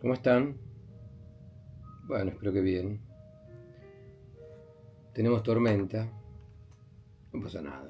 ¿Cómo están? Bueno, espero que bien. Tenemos tormenta, no pasa nada.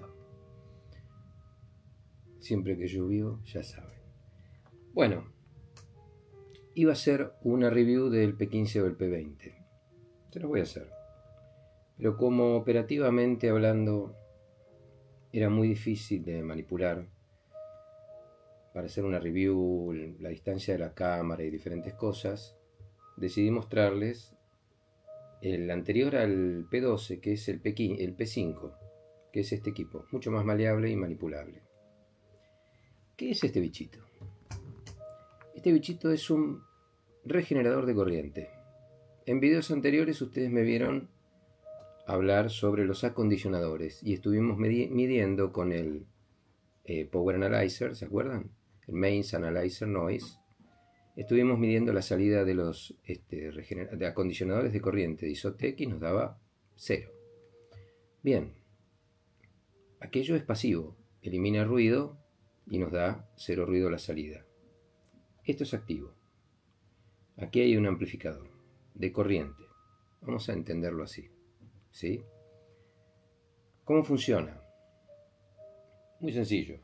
Siempre que llovió, ya saben. Bueno, iba a hacer una review del P15 o el P20. Se lo voy a hacer. Pero como operativamente hablando era muy difícil de manipular para hacer una review, la distancia de la cámara y diferentes cosas, decidí mostrarles el anterior al P12, que es el P5, que es este equipo, mucho más maleable y manipulable. ¿Qué es este bichito? Este bichito es un regenerador de corriente. En videos anteriores ustedes me vieron hablar sobre los acondicionadores y estuvimos midiendo con el Power Analyzer, ¿se acuerdan? El Mains Analyzer Noise. Estuvimos midiendo la salida de los de acondicionadores de corriente de Isotec y nos daba 0. Bien, aquello es pasivo, elimina ruido y nos da 0 ruido a la salida. Esto es activo. Aquí hay un amplificador de corriente. Vamos a entenderlo así, ¿sí? ¿Cómo funciona? Muy sencillo.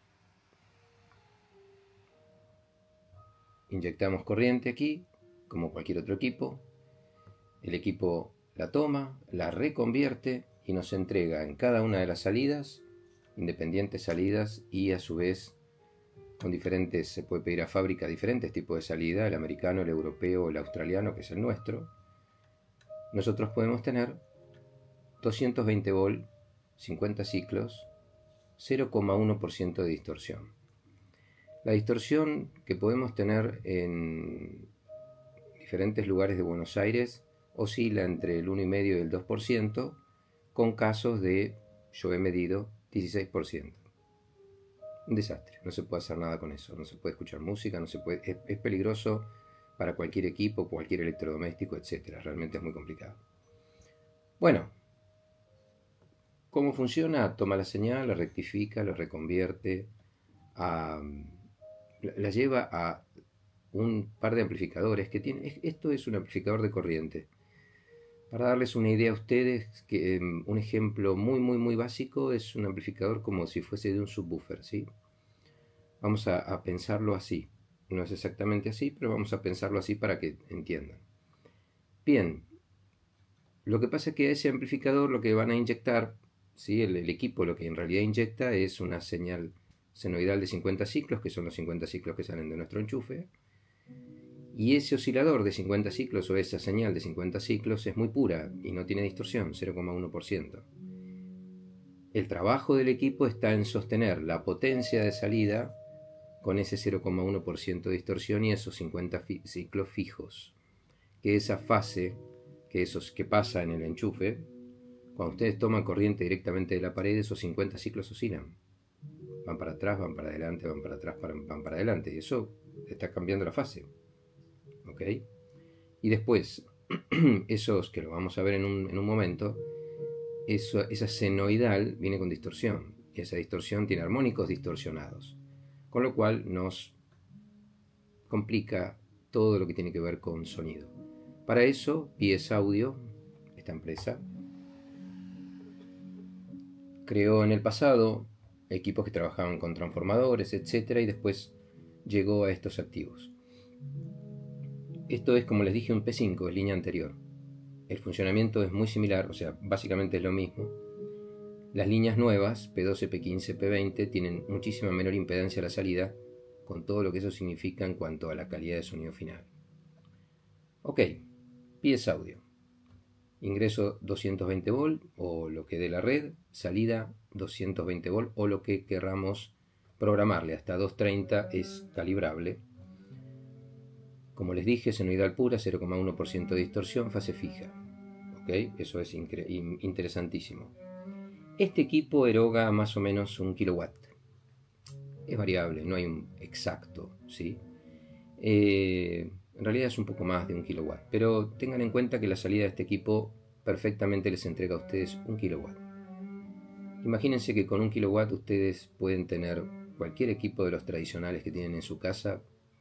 Inyectamos corriente aquí, como cualquier otro equipo. El equipo la toma, la reconvierte y nos entrega en cada una de las salidas, independientes salidas, y a su vez con diferentes, se puede pedir a fábrica diferentes tipos de salida, el americano, el europeo, el australiano, que es el nuestro. Nosotros podemos tener 220 volt, 50 ciclos, 0,1% de distorsión. La distorsión que podemos tener en diferentes lugares de Buenos Aires oscila entre el 1,5 y el 2%, con casos de, yo he medido, 16%. Un desastre, no se puede hacer nada con eso, no se puede escuchar música, no se puede, es peligroso para cualquier equipo, cualquier electrodoméstico, etc. Realmente es muy complicado. Bueno, ¿cómo funciona? Toma la señal, la rectifica, la reconvierte, la lleva a un par de amplificadores que tiene. Esto es un amplificador de corriente. Para darles una idea a ustedes, un ejemplo muy básico es un amplificador como si fuese de un subwoofer, ¿sí? Vamos a pensarlo así. No es exactamente así, pero vamos a pensarlo así para que entiendan. Bien, lo que pasa es que a ese amplificador lo que van a inyectar, ¿sí? El equipo lo que en realidad inyecta es una señal senoidal de 50 ciclos, que son los 50 ciclos que salen de nuestro enchufe. Y ese oscilador de 50 ciclos o esa señal de 50 ciclos es muy pura y no tiene distorsión, 0,1%. El trabajo del equipo está en sostener la potencia de salida con ese 0,1% de distorsión y esos 50 ciclos fijos. Que esa fase, que pasa en el enchufe, cuando ustedes toman corriente directamente de la pared, esos 50 ciclos oscilan. Van para atrás, van para adelante, van para atrás, van para adelante. Y eso está cambiando la fase. ¿Ok? Y después, esos que lo vamos a ver en un momento, esa senoidal viene con distorsión. Y esa distorsión tiene armónicos distorsionados. Con lo cual nos complica todo lo que tiene que ver con sonido. Para eso, PS Audio, esta empresa, creó en el pasado equipos que trabajaban con transformadores, etc. Y después llegó a estos activos. Esto es, como les dije, un P5, es línea anterior. El funcionamiento es muy similar, o sea, básicamente es lo mismo. Las líneas nuevas, P12, P15, P20, tienen muchísima menor impedancia a la salida, con todo lo que eso significa en cuanto a la calidad de sonido final. Ok, PS Audio. Ingreso 220 volt o lo que dé la red, salida 220 volt o lo que querramos programarle, hasta 230 es calibrable. Como les dije, senoidal pura, 0,1% de distorsión, fase fija. ¿Ok? Eso es interesantísimo. Este equipo eroga más o menos 1 kilowatt. Es variable, no hay un exacto, ¿sí? En realidad es un poco más de 1 kilowatt, pero tengan en cuenta que la salida de este equipo perfectamente les entrega a ustedes 1 kilowatt. Imagínense que con 1 kilowatt ustedes pueden tener cualquier equipo de los tradicionales que tienen en su casa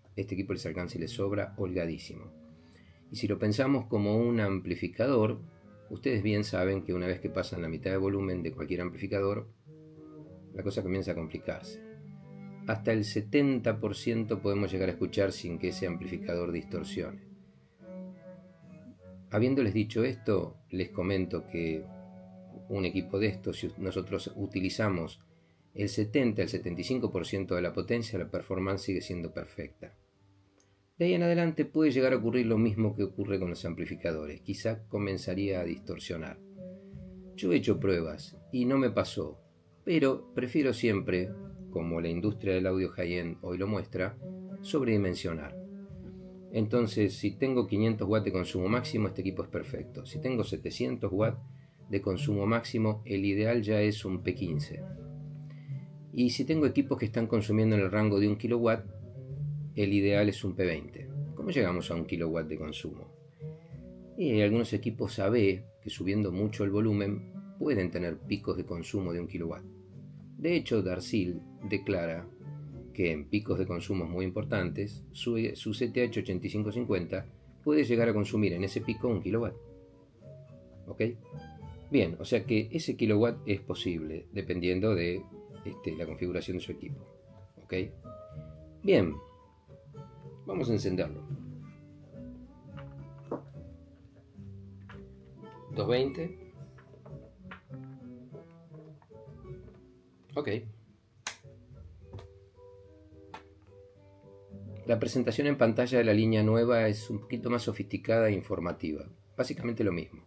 este equipo les alcanza y les sobra holgadísimo. Y si lo pensamos como un amplificador, ustedes bien saben que una vez que pasan la mitad de volumen de cualquier amplificador, la cosa comienza a complicarse. Hasta el 70% podemos llegar a escuchar sin que ese amplificador distorsione. Habiéndoles dicho esto, les comento que un equipo de estos, si nosotros utilizamos el 70 al 75% de la potencia, la performance sigue siendo perfecta. De ahí en adelante puede llegar a ocurrir lo mismo que ocurre con los amplificadores, quizá comenzaría a distorsionar. Yo he hecho pruebas y no me pasó, pero prefiero siempre, como la industria del audio high-end hoy lo muestra, sobredimensionar. Entonces, si tengo 500 watts de consumo máximo, este equipo es perfecto. Si tengo 700 watts de consumo máximo, el ideal ya es un P15. Y si tengo equipos que están consumiendo en el rango de 1 kW, el ideal es un P20. ¿Cómo llegamos a 1 kW de consumo? Y hay algunos equipos AB que, subiendo mucho el volumen, pueden tener picos de consumo de 1 kW. De hecho, Darcil declara que en picos de consumos muy importantes, su CTH 8550 puede llegar a consumir en ese pico 1 kW. ¿Ok? Bien, o sea que ese kilowatt es posible, dependiendo de la configuración de su equipo. ¿Ok? Bien, vamos a encenderlo. 220. Ok. La presentación en pantalla de la línea nueva es un poquito más sofisticada e informativa. Básicamente lo mismo.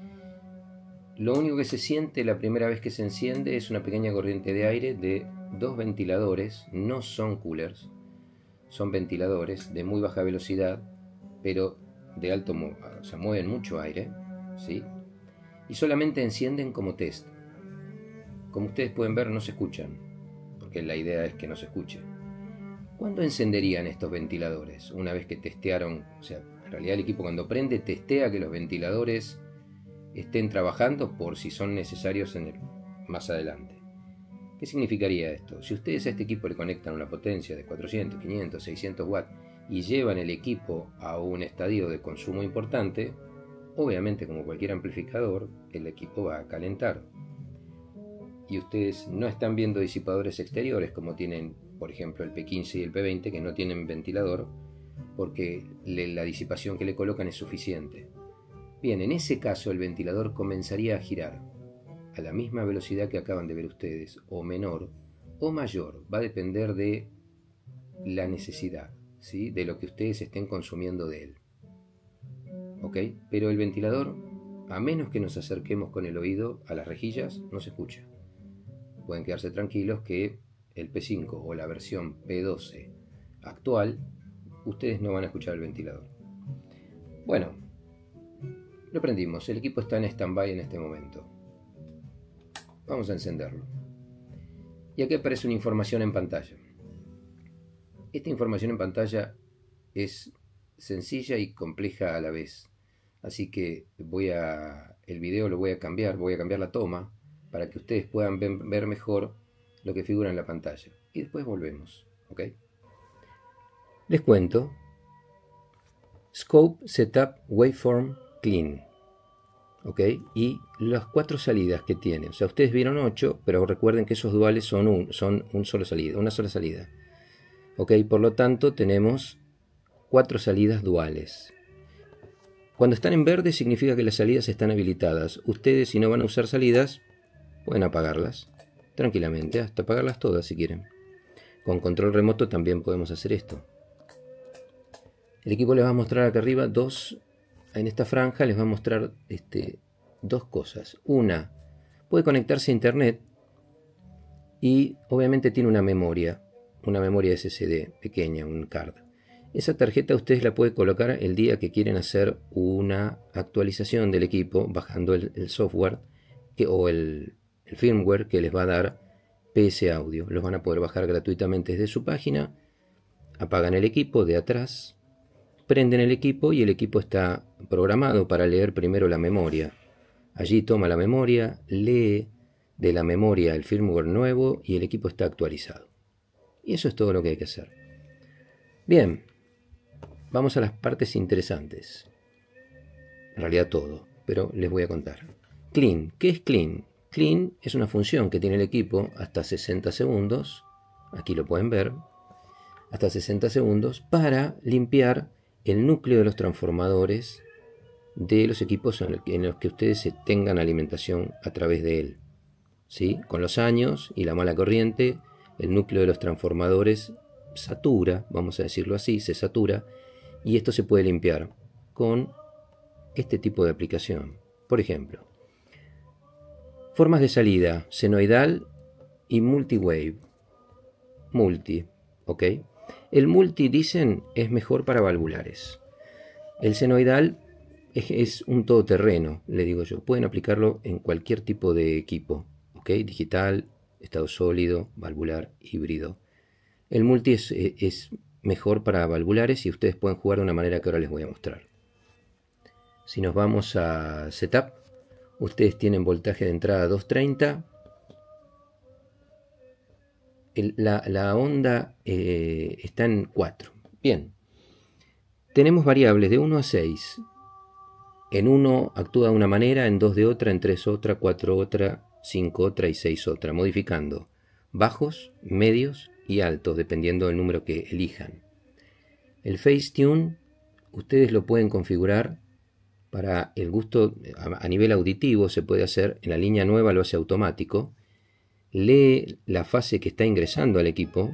Lo único que se siente la primera vez que se enciende es una pequeña corriente de aire de 2 ventiladores. No son coolers, son ventiladores de muy baja velocidad, pero de alto, o sea, mueven mucho aire, ¿sí? Y solamente encienden como test. Como ustedes pueden ver, no se escuchan, porque la idea es que no se escuche. ¿Cuándo encenderían estos ventiladores? Una vez que testearon, o sea, en realidad el equipo cuando prende testea que los ventiladores estén trabajando por si son necesarios más adelante. ¿Qué significaría esto? Si ustedes a este equipo le conectan una potencia de 400, 500, 600 watts y llevan el equipo a un estadio de consumo importante, obviamente como cualquier amplificador, el equipo va a calentar. Y ustedes no están viendo disipadores exteriores como tienen, por ejemplo, el P15 y el P20, que no tienen ventilador, porque la disipación que le colocan es suficiente. Bien, en ese caso el ventilador comenzaría a girar a la misma velocidad que acaban de ver ustedes, o menor, o mayor, va a depender de la necesidad, ¿sí? De lo que ustedes estén consumiendo de él. ¿Ok? Pero el ventilador, a menos que nos acerquemos con el oído a las rejillas, no se escucha. Pueden quedarse tranquilos que el P5 o la versión P12 actual, ustedes no van a escuchar el ventilador. Bueno, lo prendimos, el equipo está en stand-by en este momento. Vamos a encenderlo. Y aquí aparece una información en pantalla. Esta información en pantalla es sencilla y compleja a la vez. Así que el video lo voy a cambiar la toma para que ustedes puedan ver mejor lo que figura en la pantalla. Y después volvemos. ¿Ok? Les cuento. Scope, Setup, Waveform, Clean. ¿Ok? Y las 4 salidas que tiene. O sea, ustedes vieron 8, pero recuerden que esos duales son una sola salida. ¿Ok? Por lo tanto, tenemos 4 salidas duales. Cuando están en verde significa que las salidas están habilitadas. Ustedes, si no van a usar salidas, pueden apagarlas tranquilamente, hasta apagarlas todas si quieren. Con control remoto también podemos hacer esto. El equipo les va a mostrar acá arriba en esta franja les va a mostrar dos cosas. Una, puede conectarse a internet y obviamente tiene una memoria SSD pequeña, un card. Esa tarjeta ustedes la pueden colocar el día que quieren hacer una actualización del equipo, bajando el software o el firmware que les va a dar PS Audio. Los van a poder bajar gratuitamente desde su página. Apagan el equipo de atrás, prenden el equipo y el equipo está programado para leer primero la memoria. Allí toma la memoria, lee de la memoria el firmware nuevo y el equipo está actualizado. Y eso es todo lo que hay que hacer. Bien, vamos a las partes interesantes. En realidad todo, pero les voy a contar. Clean, ¿qué es clean? Clean es una función que tiene el equipo hasta 60 segundos, aquí lo pueden ver, hasta 60 segundos para limpiar el núcleo de los transformadores de los equipos en los que ustedes tengan alimentación a través de él. ¿Sí? Con los años y la mala corriente, el núcleo de los transformadores satura, vamos a decirlo así, se satura, y esto se puede limpiar con este tipo de aplicación. Por ejemplo, formas de salida, senoidal y multi-wave. Multi, ¿ok? El multi, dicen, es mejor para valvulares. El senoidal es un todoterreno, le digo yo. Pueden aplicarlo en cualquier tipo de equipo, ¿ok? Digital, estado sólido, valvular, híbrido. El multi es mejor para valvulares y ustedes pueden jugar de una manera que ahora les voy a mostrar. Si nos vamos a Setup, ustedes tienen voltaje de entrada 230. La onda está en 4. Bien. Tenemos variables de 1 a 6. En 1 actúa de una manera, en 2 de otra, en 3 otra, 4 otra, 5 otra y 6 otra, modificando bajos, medios y altos, dependiendo del número que elijan. El Phase Tune, ustedes lo pueden configurar para el gusto a nivel auditivo, se puede hacer, en la línea nueva lo hace automático, lee la fase que está ingresando al equipo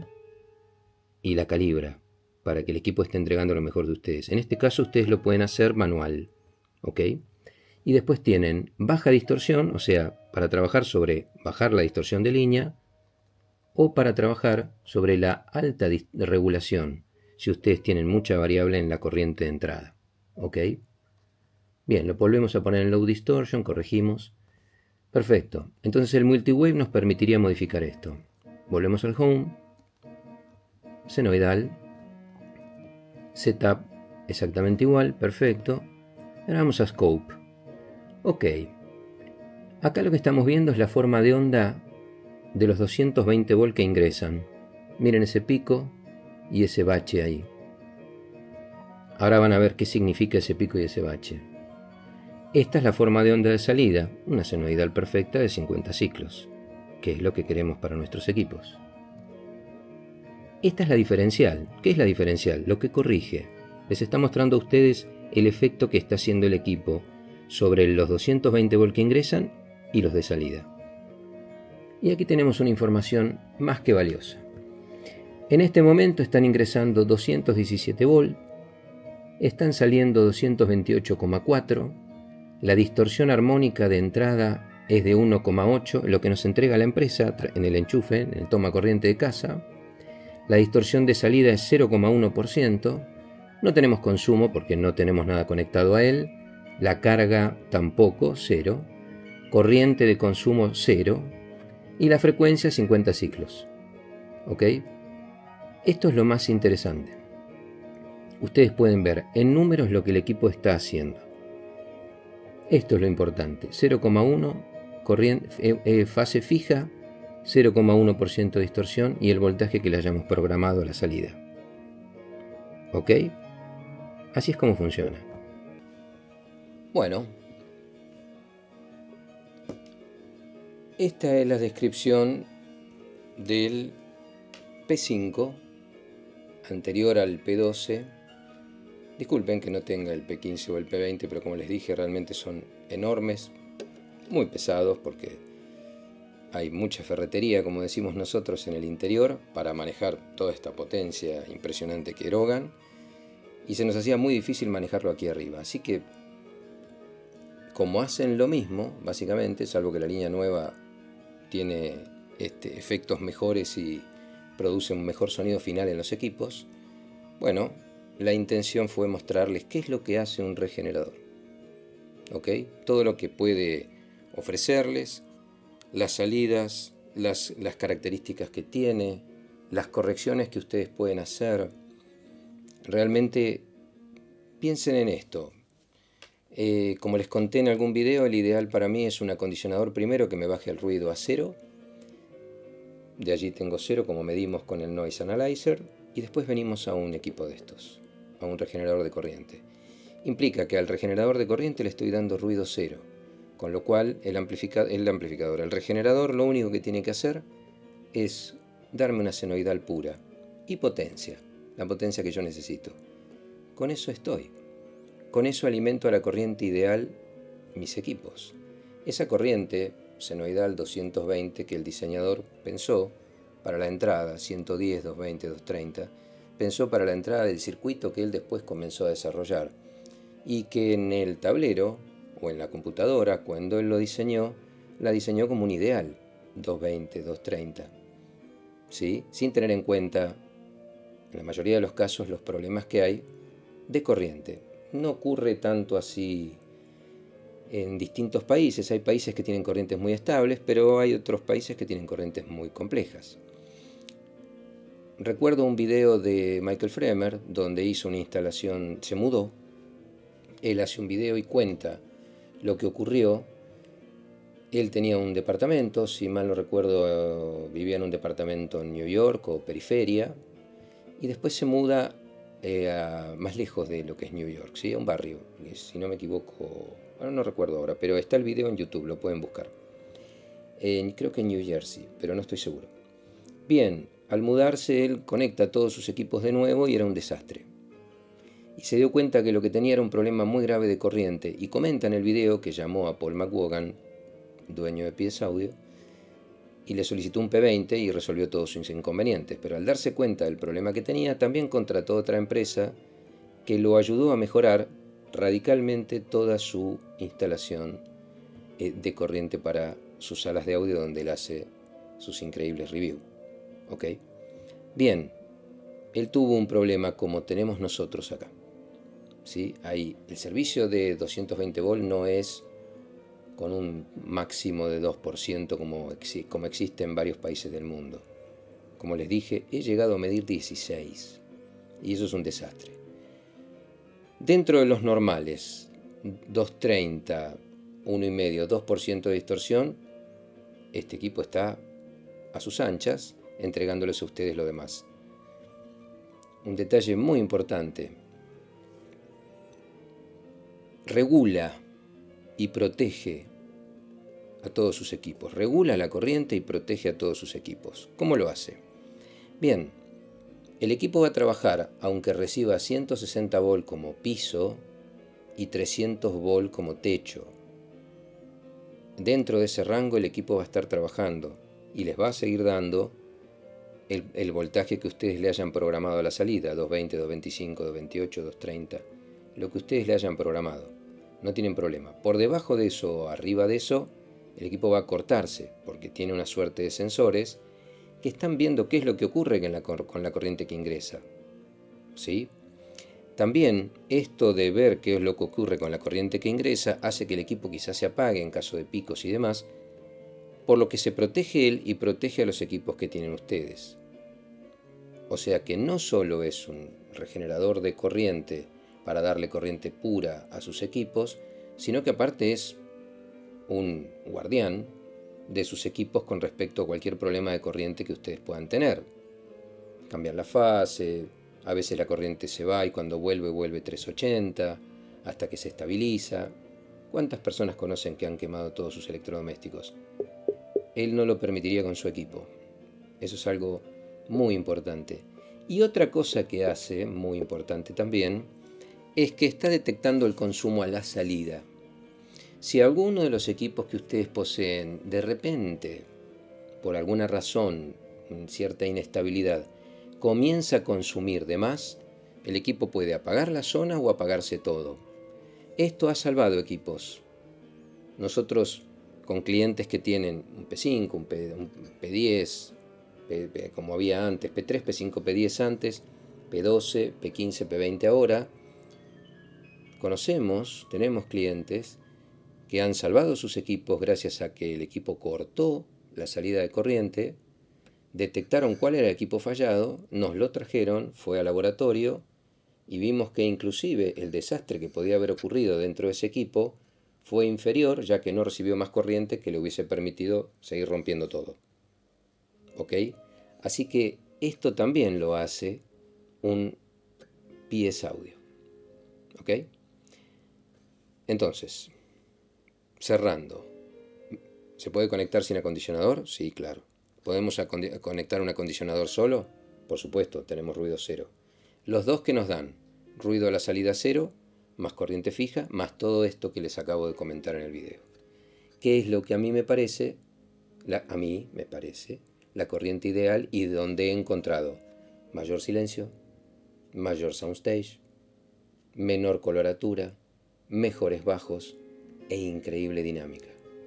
y la calibra para que el equipo esté entregando lo mejor de ustedes. En este caso ustedes lo pueden hacer manual, ¿ok? Y después tienen baja distorsión, o sea, para trabajar sobre bajar la distorsión de línea, o para trabajar sobre la alta regulación, si ustedes tienen mucha variable en la corriente de entrada, ¿ok? Bien, lo volvemos a poner en Low Distortion, corregimos. Perfecto, entonces el multi-wave nos permitiría modificar esto. Volvemos al Home, senoidal, Setup, exactamente igual, perfecto. Ahora vamos a Scope. Ok, acá lo que estamos viendo es la forma de onda de los 220 volt que ingresan. Miren ese pico y ese bache ahí. Ahora van a ver qué significa ese pico y ese bache. Esta es la forma de onda de salida, una senoidal perfecta de 50 ciclos, que es lo que queremos para nuestros equipos. Esta es la diferencial. ¿Qué es la diferencial? Lo que corrige. Les está mostrando a ustedes el efecto que está haciendo el equipo sobre los 220 volt que ingresan y los de salida. Y aquí tenemos una información más que valiosa. En este momento están ingresando 217 volt, están saliendo 228,4, la distorsión armónica de entrada es de 1,8, lo que nos entrega la empresa en el enchufe, en el toma corriente de casa. La distorsión de salida es 0,1%, no tenemos consumo porque no tenemos nada conectado a él, la carga tampoco, 0, corriente de consumo 0 y la frecuencia 50 ciclos. ¿Ok? Esto es lo más interesante. Ustedes pueden ver en números lo que el equipo está haciendo. Esto es lo importante, 0,1 fase fija, 0,1% de distorsión y el voltaje que le hayamos programado a la salida. ¿Ok? Así es como funciona. Bueno, esta es la descripción del P5 anterior al P12. Disculpen que no tenga el P15 o el P20, pero como les dije, realmente son enormes, muy pesados porque hay mucha ferretería, como decimos nosotros, en el interior para manejar toda esta potencia impresionante que erogan, y se nos hacía muy difícil manejarlo aquí arriba. Así que, como hacen lo mismo, básicamente, salvo que la línea nueva tiene efectos mejores y produce un mejor sonido final en los equipos, bueno, la intención fue mostrarles qué es lo que hace un regenerador. ¿Ok? Todo lo que puede ofrecerles, las salidas, las características que tiene, las correcciones que ustedes pueden hacer. Realmente piensen en esto. Como les conté en algún video, el ideal para mí es un acondicionador primero que me baje el ruido a 0. De allí tengo 0 como medimos con el Noise Analyzer. Y después venimos a un equipo de estos. a un regenerador de corriente. Implica que al regenerador de corriente le estoy dando ruido cero, con lo cual el regenerador lo único que tiene que hacer es darme una senoidal pura y potencia, la potencia que yo necesito. Con eso estoy. Con eso alimento a la corriente ideal mis equipos. Esa corriente senoidal 220 que el diseñador pensó para la entrada, 110, 220, 230, pensó para la entrada del circuito que él después comenzó a desarrollar y que en el tablero o en la computadora, cuando él lo diseñó, la diseñó como un ideal, 220, 230, ¿sí? Sin tener en cuenta, en la mayoría de los casos, los problemas que hay de corriente. No ocurre tanto así en distintos países. Hay países que tienen corrientes muy estables, pero hay otros países que tienen corrientes muy complejas. Recuerdo un video de Michael Fremer donde hizo una instalación, se mudó. Él hace un video y cuenta lo que ocurrió. Él tenía un departamento, si mal no recuerdo, vivía en un departamento en New York o periferia, y después se muda más lejos de lo que es New York, ¿sí? A un barrio, si no me equivoco, bueno, no recuerdo ahora, pero está el video en YouTube, lo pueden buscar. Creo que en New Jersey, pero no estoy seguro. Bien, al mudarse él conecta todos sus equipos de nuevo y era un desastre. Y se dio cuenta que lo que tenía era un problema muy grave de corriente, y comenta en el video que llamó a Paul McWogan, dueño de PS Audio, y le solicitó un P20 y resolvió todos sus inconvenientes. Pero al darse cuenta del problema que tenía, también contrató otra empresa que lo ayudó a mejorar radicalmente toda su instalación de corriente para sus salas de audio donde él hace sus increíbles reviews. ¿Ok? Bien, él tuvo un problema como tenemos nosotros acá. ¿Sí? El servicio de 220 volt no es con un máximo de 2% como existe en varios países del mundo. Como les dije, he llegado a medir 16 y eso es un desastre. Dentro de los normales, 230, 1,5, 2% de distorsión, este equipo está a sus anchas, entregándoles a ustedes lo demás. Un detalle muy importante: regula y protege a todos sus equipos. Regula la corriente y protege a todos sus equipos. ¿Cómo lo hace? Bien, el equipo va a trabajar aunque reciba 160 volt como piso y 300 volt como techo. Dentro de ese rango el equipo va a estar trabajando y les va a seguir dando el voltaje que ustedes le hayan programado a la salida, 220, 225, 228, 230, lo que ustedes le hayan programado. No tienen problema. Por debajo de eso o arriba de eso, el equipo va a cortarse porque tiene una suerte de sensores que están viendo qué es lo que ocurre con la corriente que ingresa. ¿Sí? También esto de ver qué es lo que ocurre con la corriente que ingresa hace que el equipo quizás se apague en caso de picos y demás, por lo que se protege él y protege a los equipos que tienen ustedes. O sea que no solo es un regenerador de corriente para darle corriente pura a sus equipos, sino que aparte es un guardián de sus equipos con respecto a cualquier problema de corriente que ustedes puedan tener. Cambian la fase, a veces la corriente se va y cuando vuelve 380, hasta que se estabiliza. ¿Cuántas personas conocen que han quemado todos sus electrodomésticos? Él no lo permitiría con su equipo. Eso es algo muy importante. Y otra cosa que hace, muy importante también, es que está detectando el consumo a la salida. Si alguno de los equipos que ustedes poseen, de repente, por alguna razón, cierta inestabilidad, comienza a consumir de más, el equipo puede apagar la zona o apagarse todo. Esto ha salvado equipos. Nosotros, con clientes que tienen un P5, un P10, como había antes, P3, P5, P10 antes, P12, P15, P20 ahora, tenemos clientes que han salvado sus equipos gracias a que el equipo cortó la salida de corriente, detectaron cuál era el equipo fallado, nos lo trajeron, fue al laboratorio y vimos que inclusive el desastre que podía haber ocurrido dentro de ese equipo fue inferior, ya que no recibió más corriente que le hubiese permitido seguir rompiendo todo. ¿Ok? Así que esto también lo hace un PS audio. ¿Ok? Entonces, cerrando. ¿Se puede conectar sin acondicionador? Sí, claro. ¿Podemos conectar un acondicionador solo? Por supuesto, tenemos ruido cero. Los dos que nos dan, ruido a la salida cero, más corriente fija, más todo esto que les acabo de comentar en el video. ¿Qué es lo que a mí me parece? La corriente ideal y donde he encontrado mayor silencio, mayor soundstage, menor coloratura, mejores bajos e increíble dinámica.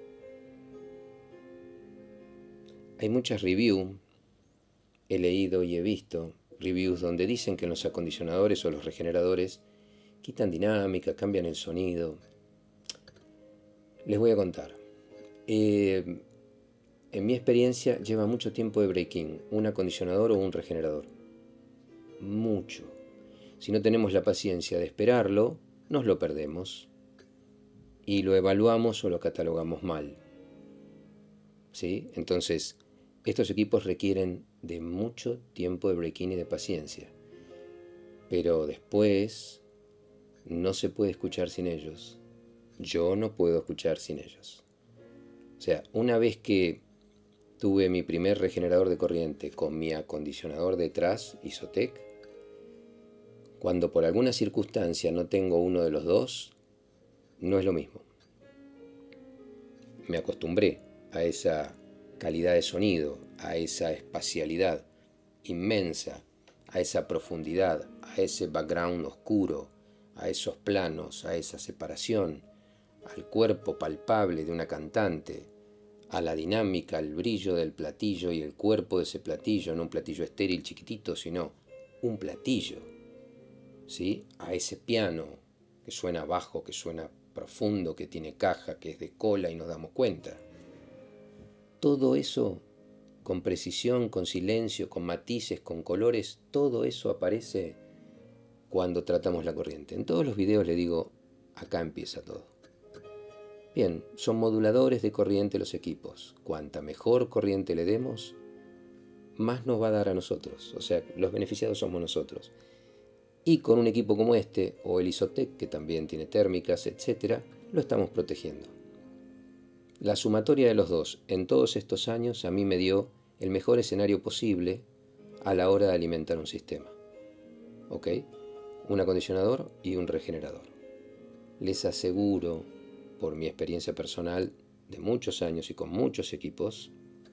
Hay muchas reviews, he leído y he visto reviews donde dicen que los acondicionadores o los regeneradores quitan dinámica, cambian el sonido. Les voy a contar. En mi experiencia lleva mucho tiempo de break-in, un acondicionador o un regenerador. Mucho. Si no tenemos la paciencia de esperarlo, nos lo perdemos. Y lo evaluamos o lo catalogamos mal. ¿Sí? Entonces, estos equipos requieren de mucho tiempo de break-in y de paciencia. Pero después no se puede escuchar sin ellos. Yo no puedo escuchar sin ellos. O sea, una vez que tuve mi primer regenerador de corriente con mi acondicionador detrás, Isotec, cuando por alguna circunstancia no tengo uno de los dos, no es lo mismo. Me acostumbré a esa calidad de sonido, a esa espacialidad inmensa, a esa profundidad, a ese background oscuro, a esos planos, a esa separación, al cuerpo palpable de una cantante, a la dinámica, al brillo del platillo y el cuerpo de ese platillo, no un platillo estéril chiquitito, sino un platillo, ¿sí? A ese piano que suena bajo, que suena profundo, que tiene caja, que es de cola y nos damos cuenta. Todo eso con precisión, con silencio, con matices, con colores, todo eso aparece cuando tratamos la corriente. En todos los videos le digo, acá empieza todo. Bien, son moduladores de corriente los equipos. Cuanta mejor corriente le demos, más nos va a dar a nosotros. O sea, los beneficiados somos nosotros. Y con un equipo como este, o el Isotec, que también tiene térmicas, etc., lo estamos protegiendo. La sumatoria de los dos en todos estos años a mí me dio el mejor escenario posible a la hora de alimentar un sistema. ¿Ok? Un acondicionador y un regenerador. Les aseguro, por mi experiencia personal de muchos años y con muchos equipos,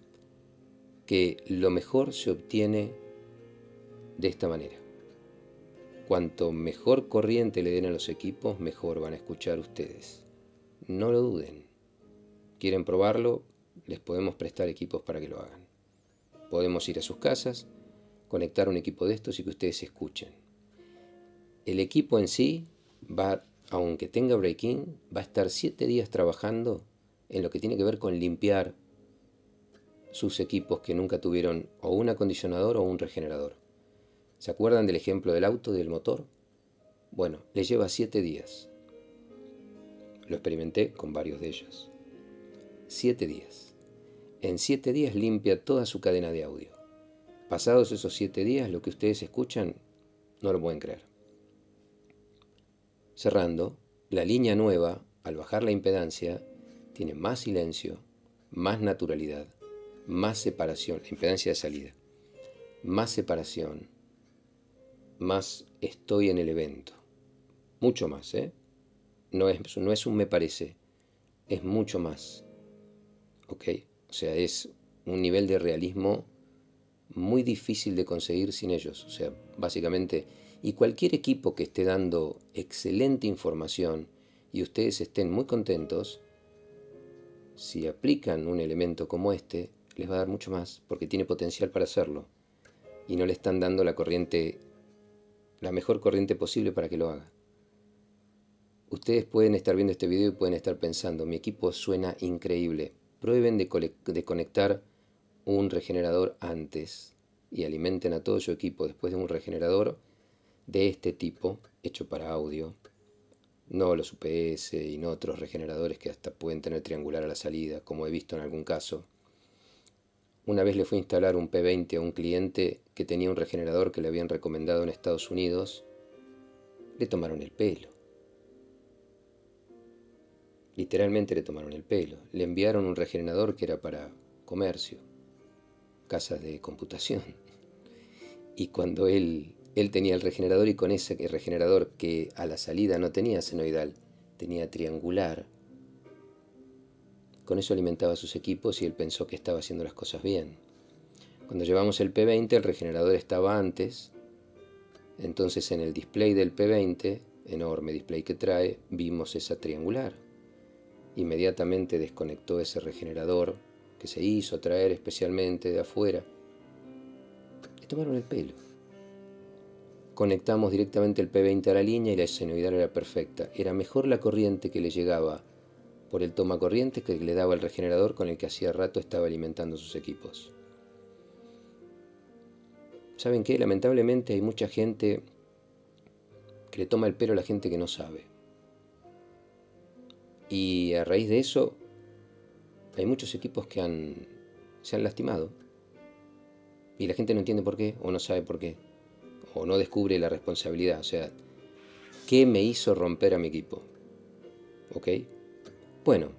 que lo mejor se obtiene de esta manera. Cuanto mejor corriente le den a los equipos, mejor van a escuchar ustedes. No lo duden. ¿Quieren probarlo? Les podemos prestar equipos para que lo hagan. Podemos ir a sus casas, conectar un equipo de estos y que ustedes escuchen. El equipo en sí va, aunque tenga break-in, va a estar 7 días trabajando en lo que tiene que ver con limpiar sus equipos que nunca tuvieron o un acondicionador o un regenerador. ¿Se acuerdan del ejemplo del auto y del motor? Bueno, les lleva 7 días. Lo experimenté con varios de ellos. 7 días. En 7 días limpia toda su cadena de audio. Pasados esos 7 días, lo que ustedes escuchan no lo pueden creer. Cerrando, la línea nueva, al bajar la impedancia, tiene más silencio, más naturalidad, más separación, la impedancia de salida, más separación, más estoy en el evento. Mucho más, ¿eh? No es un me parece, es mucho más. ¿Ok? O sea, es un nivel de realismo muy difícil de conseguir sin ellos. O sea, básicamente, y cualquier equipo que esté dando excelente información y ustedes estén muy contentos, si aplican un elemento como este, les va a dar mucho más, porque tiene potencial para hacerlo. Y no le están dando la corriente, la mejor corriente posible para que lo haga. Ustedes pueden estar viendo este video y pueden estar pensando, mi equipo suena increíble. Prueben de conectar un regenerador antes y alimenten a todo su equipo después de un regenerador de este tipo, hecho para audio. No los UPS y no otros regeneradores que hasta pueden tener triangular a la salida, como he visto en algún caso. Una vez le fui a instalar un P20 a un cliente que tenía un regenerador que le habían recomendado en Estados Unidos le tomaron el pelo. Literalmente le tomaron el pelo. Le enviaron un regenerador que era para comercio, casas de computación. Y cuando él tenía el regenerador, y con ese regenerador que a la salida no tenía senoidal, tenía triangular, con eso alimentaba sus equipos y él pensó que estaba haciendo las cosas bien. Cuando llevamos el P20, el regenerador estaba antes, entonces en el display del P20, enorme display que trae, vimos esa triangular. Inmediatamente desconectó ese regenerador que se hizo traer especialmente de afuera. Le tomaron el pelo. Conectamos directamente el P20 a la línea y la senoidal era perfecta. Era mejor la corriente que le llegaba por el tomacorrientes que le daba el regenerador con el que hacía rato estaba alimentando sus equipos. ¿Saben qué? Lamentablemente hay mucha gente que le toma el pelo a la gente que no sabe. Y a raíz de eso hay muchos equipos que se han lastimado. Y la gente no entiende por qué, o no sabe por qué, o no descubre la responsabilidad. O sea, ¿qué me hizo romper a mi equipo? ¿Ok? Bueno,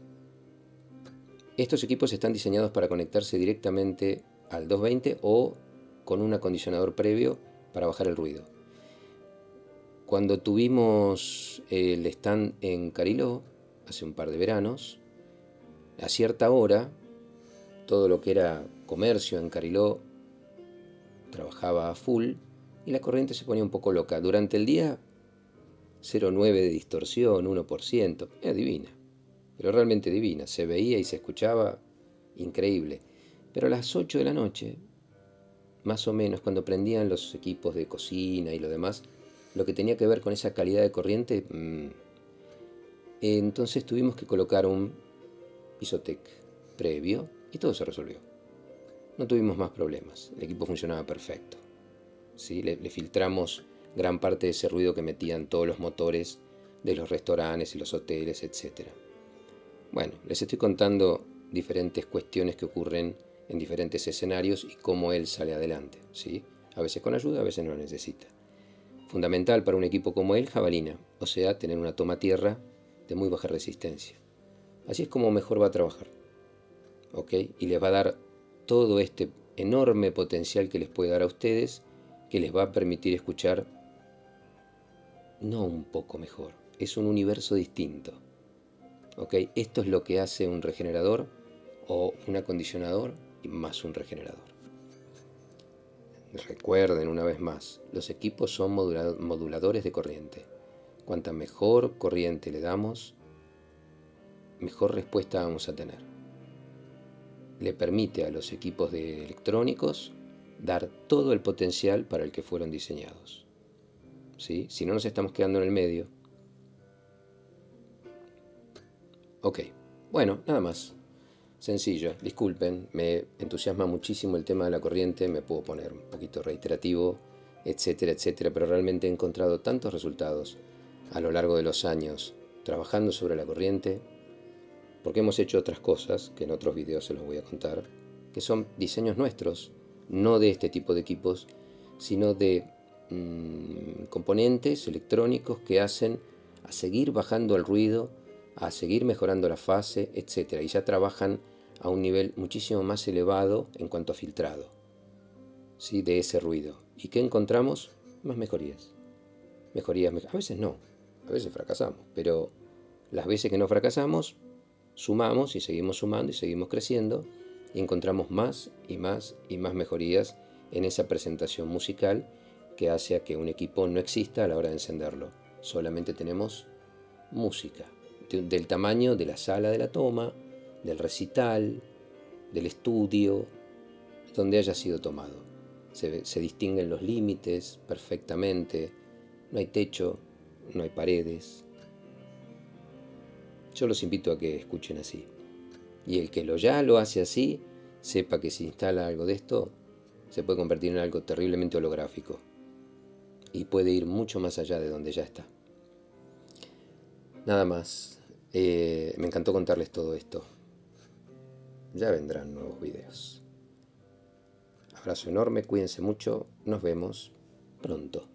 estos equipos están diseñados para conectarse directamente al 220 o con un acondicionador previo para bajar el ruido. Cuando tuvimos el stand en Cariló, hace un par de veranos, a cierta hora, todo lo que era comercio en Cariló trabajaba a full y la corriente se ponía un poco loca. Durante el día, 0,9 de distorsión, 1%, era divina, pero realmente divina, se veía y se escuchaba increíble. Pero a las 8 de la noche, más o menos, cuando prendían los equipos de cocina y lo demás, lo que tenía que ver con esa calidad de corriente, entonces tuvimos que colocar un Isotec previo y todo se resolvió. No tuvimos más problemas, el equipo funcionaba perfecto. ¿Sí? Le filtramos gran parte de ese ruido que metían todos los motores de los restaurantes y los hoteles, etc. Bueno, les estoy contando diferentes cuestiones que ocurren en diferentes escenarios y cómo él sale adelante, ¿sí? A veces con ayuda, a veces no necesita. Fundamental para un equipo como él, jabalina, o sea, tener una toma tierra de muy baja resistencia. Así es como mejor va a trabajar, ¿ok? Y les va a dar todo este enorme potencial que les puede dar a ustedes, que les va a permitir escuchar no un poco mejor, es un universo distinto, ¿ok? Esto es lo que hace un regenerador o un acondicionador y más un regenerador. Recuerden una vez más, los equipos son moduladores de corriente. Cuanta mejor corriente le damos, mejor respuesta vamos a tener. Le permite a los equipos de electrónicos dar todo el potencial para el que fueron diseñados. ¿Sí? Si no nos estamos quedando en el medio. Ok, bueno, nada más. Sencillo, disculpen, me entusiasma muchísimo el tema de la corriente, me puedo poner un poquito reiterativo, etcétera, etcétera, pero realmente he encontrado tantos resultados a lo largo de los años trabajando sobre la corriente, porque hemos hecho otras cosas, que en otros videos se los voy a contar, que son diseños nuestros, no de este tipo de equipos, sino de componentes electrónicos que hacen a seguir bajando el ruido, a seguir mejorando la fase, etc. Y ya trabajan a un nivel muchísimo más elevado en cuanto a filtrado, ¿sí? De ese ruido. ¿Y qué encontramos? Más mejorías. A veces no, a veces fracasamos, pero las veces que no fracasamos, sumamos y seguimos sumando y seguimos creciendo y encontramos más y más y más mejorías en esa presentación musical que hace a que un equipo no exista a la hora de encenderlo. Solamente tenemos música del tamaño de la sala de la toma, del recital, del estudio, donde haya sido tomado. Se distinguen los límites perfectamente, no hay techo, no hay paredes. Yo los invito a que escuchen así. Y el que ya lo hace así, sepa que si instala algo de esto, se puede convertir en algo terriblemente holográfico. Y puede ir mucho más allá de donde ya está. Nada más. Me encantó contarles todo esto. Ya vendrán nuevos videos. Abrazo enorme, cuídense mucho, nos vemos pronto.